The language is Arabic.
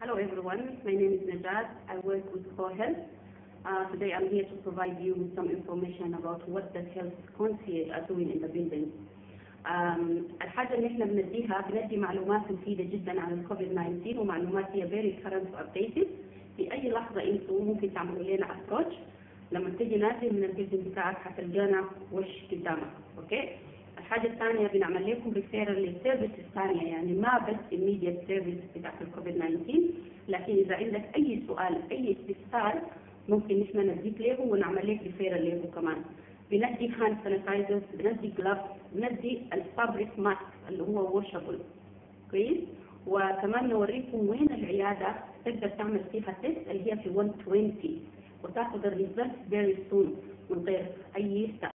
Hello everyone, my name is Najat. I work with cohealth. Today I'm here to provide you with some information about what the health concierge are doing in the building. الحاجة اللي احنا بندي معلومات مفيدة جدا عن الكوفيد 19 ومعلومات هي very current updated. في أي لحظة انتم ممكن تعملوا لنا approach. لما تيجي نازل من البيلدينج بتاعك حتلقانا وش قدامك، اوكي؟ الحاجة الثانية بنعمل لكم ريفيرال للسيرفيس الثانية، يعني ما بس immediate service بتاعت الكوفيد 19، لكن إذا عندك أي سؤال أي استفسار ممكن نحن نديك له ونعمل لك ريفيرال له كمان. بندي هاند سانيتايزرز، بندي جلافز، بندي الفابريك ماسك اللي هو واشبل، كويس؟ وكمان نوريكم وين العيادة تقدر تعمل فيها تيست اللي هي في 120 وتاخذ الريزلت فيري سون من غير أي